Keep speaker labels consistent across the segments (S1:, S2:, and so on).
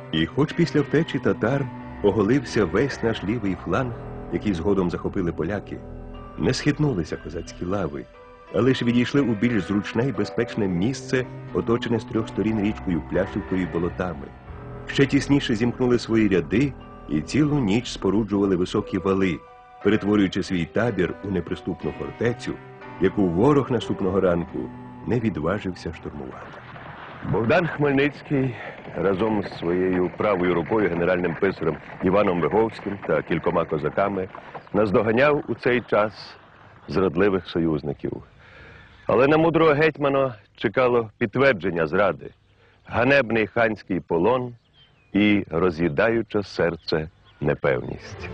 S1: І хоч після втечі татар оголився весь наш лівий фланг, який згодом захопили поляки, не схитнулися козацькі лави, а лише відійшли у більш зручне і безпечне місце, оточене з трьох сторін річкою Пляшівкою і болотами. Ще тісніше зімкнули свої ряди і цілу ніч споруджували високі вали, перетворюючи свій табір у неприступну фортецю, яку ворог наступного ранку не відважився штурмувати.
S2: Богдан Хмельницький разом з своєю правою рукою, генеральним писарем Іваном Виговським та кількома козаками наздоганяв у цей час зрадливих союзників. Але на мудрого гетьмана чекало підтвердження зради, ганебний ханський полон і роз'їдаюча серце непевність.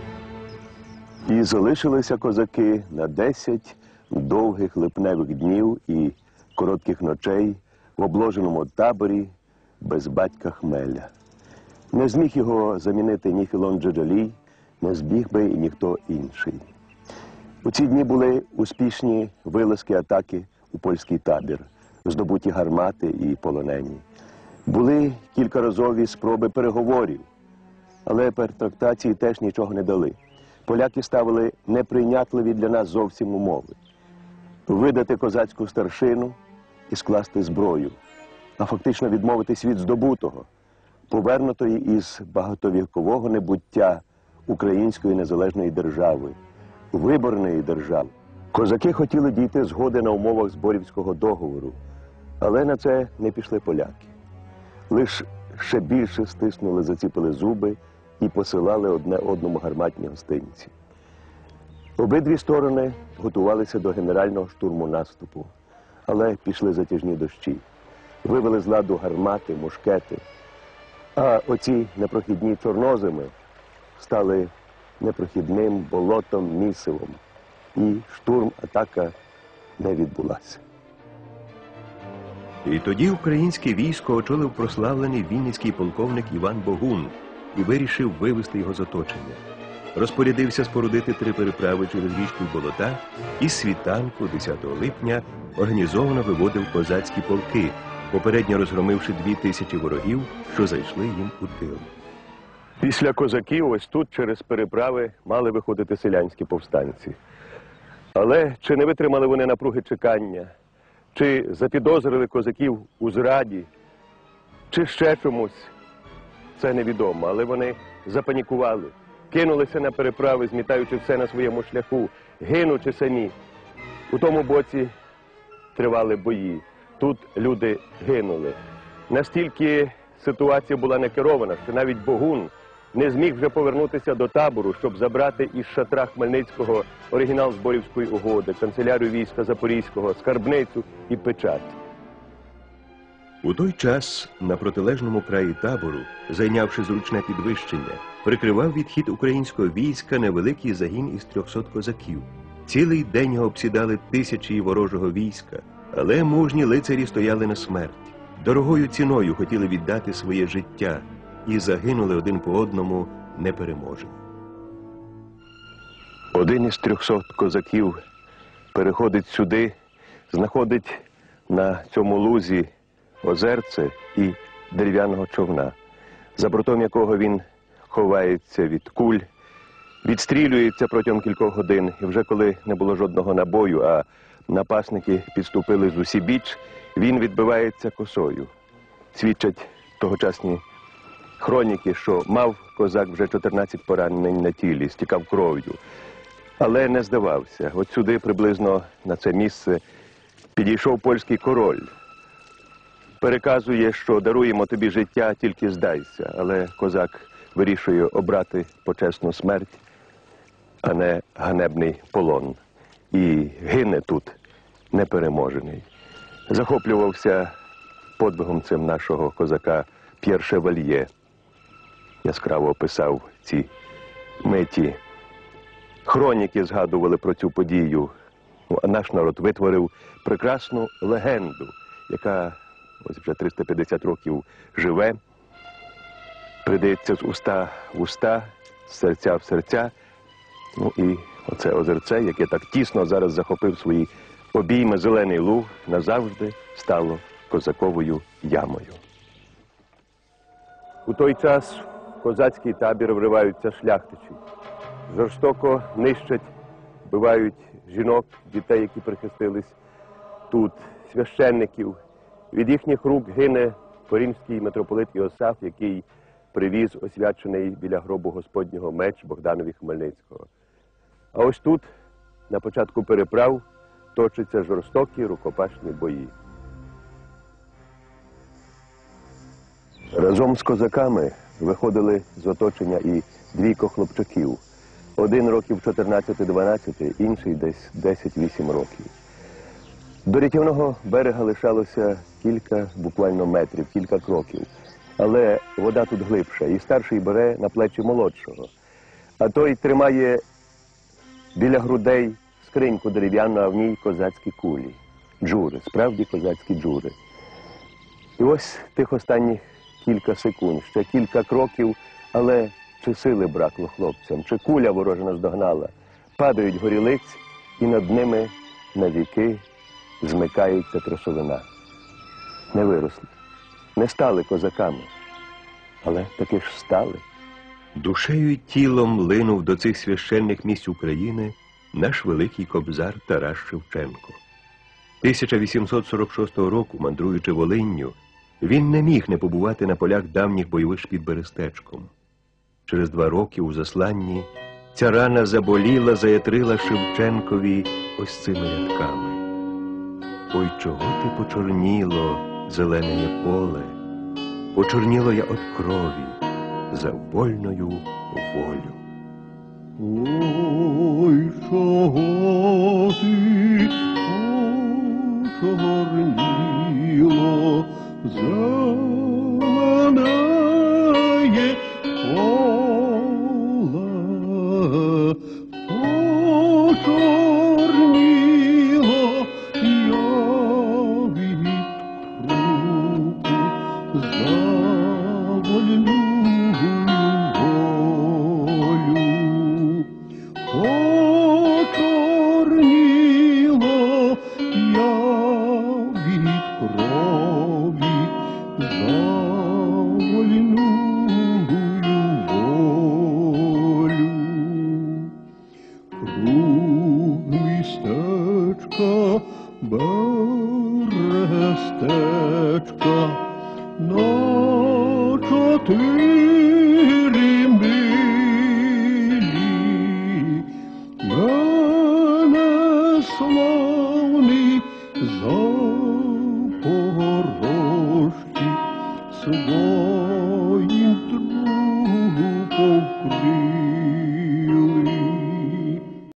S2: І залишилися козаки на 10 довгих липневих днів і коротких ночей в обложеному таборі без батька Хмеля. Не зміг його замінити ні Філон Джеджалій, не збіг би і ніхто інший. У ці дні були успішні вилазки атаки у польський табір, здобуті гармати і полонені. Були кількаразові спроби переговорів, але перетрактації теж нічого не дали. Поляки ставили неприйнятливі для нас зовсім умови. Видати козацьку старшину і скласти зброю, а фактично відмовитись від здобутого, повернутої із багатовікового небуття української незалежної держави, виборної держави. Козаки хотіли дійти згоди на умовах Зборівського договору, але на це не пішли поляки. Лиш ще більше стиснули, заціпили зуби і посилали одне одному гарматні гостинці. Обидві сторони готувалися до генерального штурму наступу, але пішли затяжні дощі. Вивели з ладу гармати, мушкети, а оці непрохідні чорноземи стали непрохідним болотом, місивом. І штурм-атака не відбулася.
S1: І тоді українське військо очолив прославлений вінницький полковник Іван Богун і вирішив вивести його з оточення. Розпорядився спорудити 3 переправи через річку Болота і з світанку 10 липня організовано виводив козацькі полки, попередньо розгромивши 2000 ворогів, що зайшли їм у тил.
S2: Після козаків ось тут через переправи мали виходити селянські повстанці. Але чи не витримали вони напруги чекання, чи запідозрили козаків у зраді, чи ще чомусь, це невідомо. Але вони запанікували, кинулися на переправи, змітаючи все на своєму шляху, гинучи самі. У тому боці тривали бої, тут люди гинули. Настільки ситуація була некерована, що навіть Богун не зміг вже повернутися до табору, щоб забрати із шатра Хмельницького оригінал Зборівської угоди, канцелярію війська Запорізького, скарбницю і печать.
S1: У той час на протилежному краї табору, зайнявши зручне підвищення, прикривав відхід українського війська невеликий загін із 300 козаків. Цілий день його обсідали тисячі ворожого війська, але мужні лицарі стояли на смерть. Дорогою ціною хотіли віддати своє життя і загинули один по одному непереможені.
S2: Один із 300 козаків переходить сюди, знаходить на цьому лузі озерце і дерев'яного човна, за бортом якого він ховається від куль, відстрілюється протягом кількох годин, і вже коли не було жодного набою, а напасники підступили з усібіч, він відбивається косою. Свідчать тогочасні хроніки, що мав козак вже 14 поранень на тілі, стікав кров'ю, але не здавався. От сюди, приблизно на це місце, підійшов польський король. Переказує, що даруємо тобі життя, тільки здайся, але козак вирішує обрати почесну смерть, а не ганебний полон. І гине тут непереможений. Захоплювався подвигом цим нашого козака П'єр Шевальє. Яскраво описав ці миті. Хроніки згадували про цю подію. А наш народ витворив прекрасну легенду, яка ось вже 350 років живе, передається з уста в уста, з серця в серця. Ну і оце озерце, яке так тісно зараз захопив свої обійми Зелений Луг, назавжди стало козаковою ямою. У той час в козацький табір вриваються шляхтичі. Жорстоко нищать, вбивають жінок, дітей, які прихистились тут, священників. Від їхніх рук гине корінський митрополит Іосаф, який привіз освячений біля гробу Господнього меч Богданові Хмельницького. А ось тут, на початку переправ, точаться жорстокі рукопашні бої. Разом з козаками виходили з оточення і двійко хлопчаків. Один років 14-12, інший десь 10-8 років. До рятівного берега лишалося кілька буквально метрів, кілька кроків. Але вода тут глибша, і старший бере на плечі молодшого. А той тримає біля грудей скриньку дерев'яну, а в ній козацькі кулі. Джури, справді козацькі джури. І ось тих останніх кілька секунд, ще кілька кроків, але чи сили бракло хлопцям, чи куля ворожа наздогнала. Падають горілиць, і над ними навіки змикається тросовина. Не виросли, не стали козаками, але таки ж стали.
S1: Душею й тілом линув до цих священних місць України наш великий кобзар Тарас Шевченко. 1846 року, мандруючи Волинню, він не міг не побувати на полях давніх бойовищ під Берестечком. Через 2 роки у засланні ця рана заболіла, заятрила Шевченкові ось цими рядками. «Ой, чого ти почорніло, зелене поле, почорніло я от крові за вольною волю».
S3: Ой, чого ти почорніло, зелене поле, почорніло я від круку за вольну волю. Почорніло я від крові за вольну волю. Круг містечка, Берестечка, на 4 милі. Мене славний Запорожці свого